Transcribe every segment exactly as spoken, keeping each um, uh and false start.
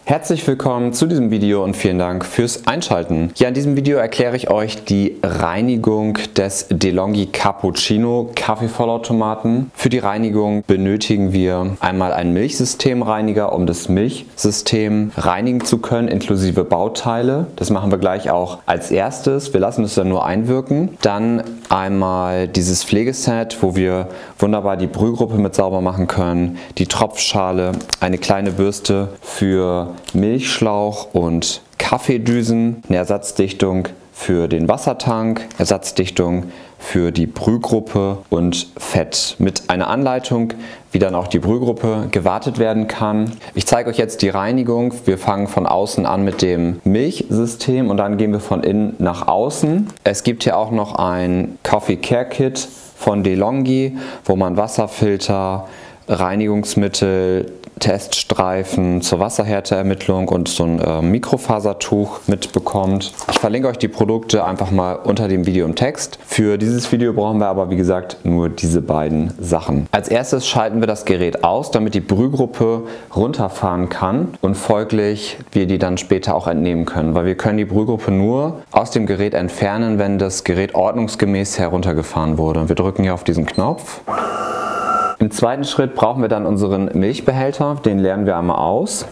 Herzlich willkommen zu diesem Video und vielen Dank fürs Einschalten. Ja, in diesem Video erkläre ich euch die Reinigung des DeLonghi Cappuccino Kaffeevollautomaten. Für die Reinigung benötigen wir einmal einen Milchsystemreiniger, um das Milchsystem reinigen zu können, inklusive Bauteile. Das machen wir gleich auch als erstes. Wir lassen es dann nur einwirken. Dann einmal dieses Pflegeset, wo wir wunderbar die Brühgruppe mit sauber machen können, die Tropfschale, eine kleine Bürste für Milchschlauch und Kaffeedüsen, eine Ersatzdichtung für den Wassertank, Ersatzdichtung für die Brühgruppe und Fett mit einer Anleitung, wie dann auch die Brühgruppe gewartet werden kann. Ich zeige euch jetzt die Reinigung. Wir fangen von außen an mit dem Milchsystem und dann gehen wir von innen nach außen. Es gibt hier auch noch ein Coffee Care Kit von DeLonghi, wo man Wasserfilter, Reinigungsmittel, Teststreifen zur Wasserhärteermittlung und so ein äh, Mikrofasertuch mitbekommt. Ich verlinke euch die Produkte einfach mal unter dem Video im Text. Für dieses Video brauchen wir aber wie gesagt nur diese beiden Sachen. Als erstes schalten wir das Gerät aus, damit die Brühgruppe runterfahren kann und folglich wir die dann später auch entnehmen können, weil wir können die Brühgruppe nur aus dem Gerät entfernen, wenn das Gerät ordnungsgemäß heruntergefahren wurde. Wir drücken hier auf diesen Knopf. Im zweiten Schritt brauchen wir dann unseren Milchbehälter, den leeren wir einmal aus.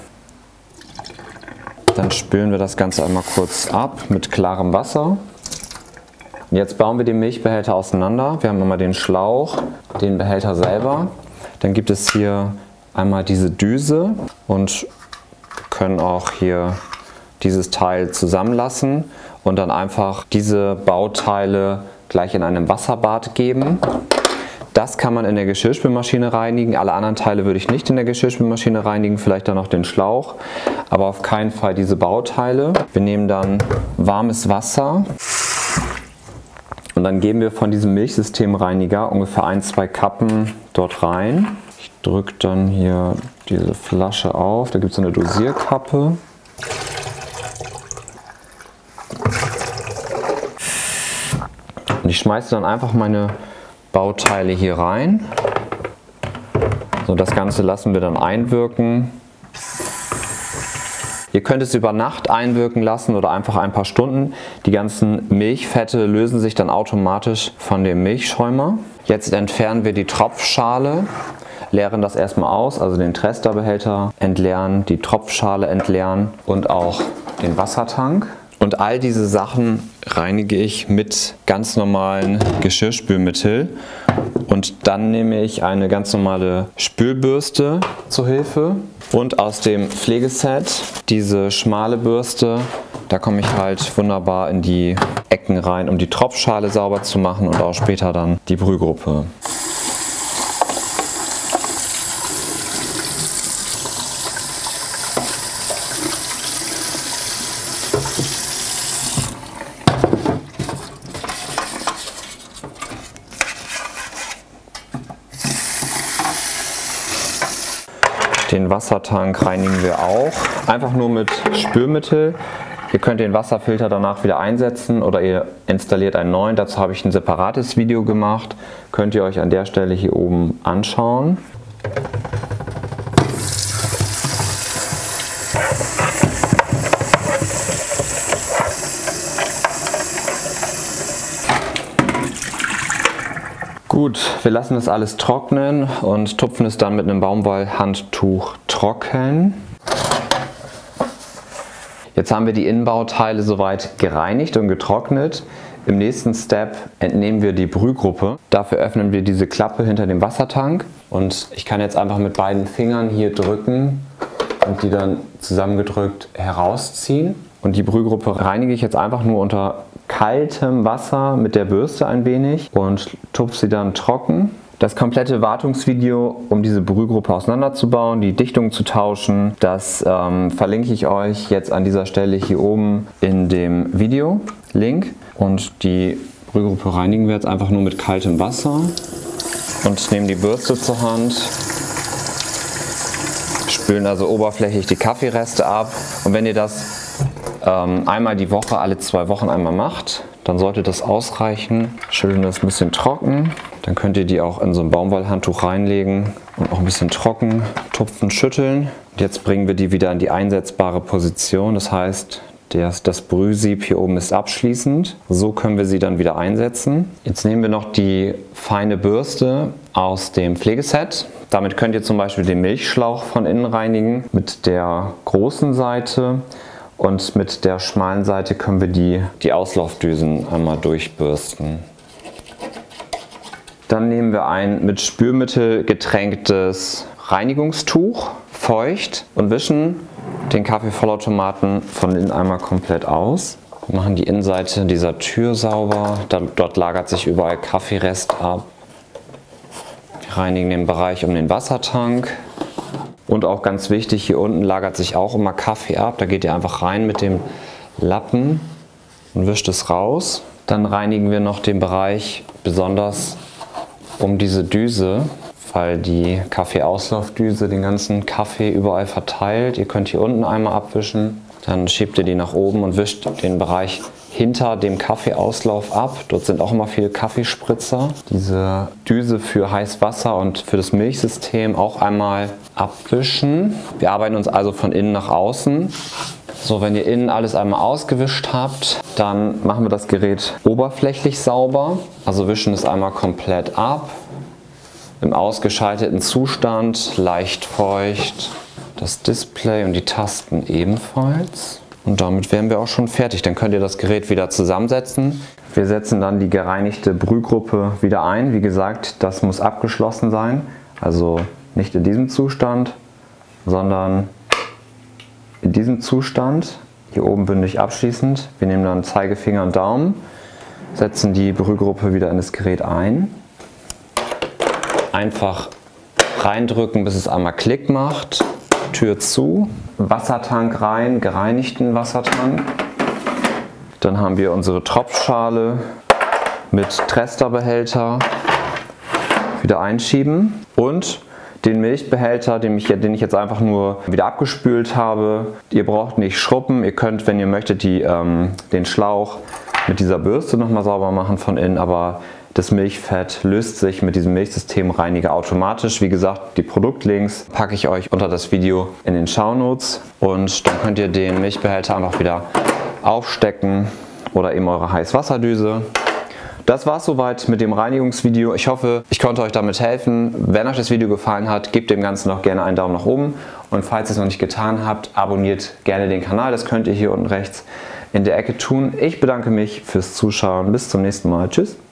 Dann spülen wir das Ganze einmal kurz ab mit klarem Wasser. Jetzt bauen wir den Milchbehälter auseinander. Wir haben einmal den Schlauch, den Behälter selber. Dann gibt es hier einmal diese Düse und können auch hier dieses Teil zusammenlassen und dann einfach diese Bauteile gleich in einem Wasserbad geben. Das kann man in der Geschirrspülmaschine reinigen. Alle anderen Teile würde ich nicht in der Geschirrspülmaschine reinigen, vielleicht dann noch den Schlauch, aber auf keinen Fall diese Bauteile. Wir nehmen dann warmes Wasser und dann geben wir von diesem Milchsystemreiniger ungefähr ein, zwei Kappen dort rein. Ich drücke dann hier diese Flasche auf, da gibt es eine Dosierkappe. Und ich schmeiße dann einfach meine Bauteile hier rein. So, das Ganze lassen wir dann einwirken. Ihr könnt es über Nacht einwirken lassen oder einfach ein paar Stunden. Die ganzen Milchfette lösen sich dann automatisch von dem Milchschäumer. Jetzt entfernen wir die Tropfschale, leeren das erstmal aus, also den Tresterbehälter entleeren, die Tropfschale entleeren und auch den Wassertank. Und all diese Sachen reinige ich mit ganz normalen Geschirrspülmittel. Und dann nehme ich eine ganz normale Spülbürste zur Hilfe. Und aus dem Pflegeset diese schmale Bürste, da komme ich halt wunderbar in die Ecken rein, um die Tropfschale sauber zu machen und auch später dann die Brühgruppe. Den Wassertank reinigen wir auch, einfach nur mit Spülmittel. Ihr könnt den Wasserfilter danach wieder einsetzen oder ihr installiert einen neuen. Dazu habe ich ein separates Video gemacht. Könnt ihr euch an der Stelle hier oben anschauen. Gut, wir lassen das alles trocknen und tupfen es dann mit einem Baumwollhandtuch trocken. Jetzt haben wir die Innenbauteile soweit gereinigt und getrocknet. Im nächsten Step entnehmen wir die Brühgruppe. Dafür öffnen wir diese Klappe hinter dem Wassertank und ich kann jetzt einfach mit beiden Fingern hier drücken und die dann zusammengedrückt herausziehen. Und die Brühgruppe reinige ich jetzt einfach nur unter kaltem Wasser mit der Bürste ein wenig und tupfe sie dann trocken. Das komplette Wartungsvideo, um diese Brühgruppe auseinanderzubauen, die Dichtung zu tauschen, das ähm, verlinke ich euch jetzt an dieser Stelle hier oben in dem Video. Link. Und die Brühgruppe reinigen wir jetzt einfach nur mit kaltem Wasser und nehmen die Bürste zur Hand. Spülen also oberflächlich die Kaffeereste ab. Und wenn ihr das ähm, einmal die Woche, alle zwei Wochen einmal macht, dann sollte das ausreichen. Schütteln das ein bisschen trocken. Dann könnt ihr die auch in so ein Baumwollhandtuch reinlegen und auch ein bisschen trocken tupfen, schütteln. Jetzt bringen wir die wieder in die einsetzbare Position. Das heißt, das, das Brühsieb hier oben ist abschließend. So können wir sie dann wieder einsetzen. Jetzt nehmen wir noch die feine Bürste aus dem Pflegeset. Damit könnt ihr zum Beispiel den Milchschlauch von innen reinigen mit der großen Seite. Und mit der schmalen Seite können wir die, die Auslaufdüsen einmal durchbürsten. Dann nehmen wir ein mit Spülmittel getränktes Reinigungstuch, feucht, und wischen den Kaffeevollautomaten von innen einmal komplett aus. Wir machen die Innenseite dieser Tür sauber, dort lagert sich überall Kaffeerest ab. Wir reinigen den Bereich um den Wassertank. Und auch ganz wichtig, hier unten lagert sich auch immer Kaffee ab. Da geht ihr einfach rein mit dem Lappen und wischt es raus. Dann reinigen wir noch den Bereich besonders um diese Düse, weil die Kaffeeauslaufdüse den ganzen Kaffee überall verteilt. Ihr könnt hier unten einmal abwischen, dann schiebt ihr die nach oben und wischt den Bereich hinter dem Kaffeeauslauf ab. Dort sind auch immer viele Kaffeespritzer. Diese Düse für Heißwasser und für das Milchsystem auch einmal abwischen. Wir arbeiten uns also von innen nach außen. So, wenn ihr innen alles einmal ausgewischt habt, dann machen wir das Gerät oberflächlich sauber. Also wischen es einmal komplett ab. Im ausgeschalteten Zustand, leicht feucht. Das Display und die Tasten ebenfalls. Und damit wären wir auch schon fertig. Dann könnt ihr das Gerät wieder zusammensetzen. Wir setzen dann die gereinigte Brühgruppe wieder ein. Wie gesagt, das muss abgeschlossen sein. Also nicht in diesem Zustand, sondern in diesem Zustand. Hier oben bündig abschließend. Wir nehmen dann Zeigefinger und Daumen, setzen die Brühgruppe wieder in das Gerät ein. Einfach reindrücken, bis es einmal Klick macht. Tür zu, Wassertank rein, gereinigten Wassertank. Dann haben wir unsere Tropfschale mit Tresterbehälter wieder einschieben und den Milchbehälter, den ich, den ich jetzt einfach nur wieder abgespült habe. Ihr braucht nicht schrubben, ihr könnt, wenn ihr möchtet, die, ähm, den Schlauch mit dieser Bürste nochmal sauber machen von innen, aber das Milchfett löst sich mit diesem Milchsystemreiniger automatisch. Wie gesagt, die Produktlinks packe ich euch unter das Video in den Shownotes und dann könnt ihr den Milchbehälter einfach wieder aufstecken oder eben eure Heißwasserdüse. Das war es soweit mit dem Reinigungsvideo. Ich hoffe, ich konnte euch damit helfen. Wenn euch das Video gefallen hat, gebt dem Ganzen noch gerne einen Daumen nach oben und falls ihr es noch nicht getan habt, abonniert gerne den Kanal. Das könnt ihr hier unten rechts in der Ecke tun. Ich bedanke mich fürs Zuschauen. Bis zum nächsten Mal. Tschüss.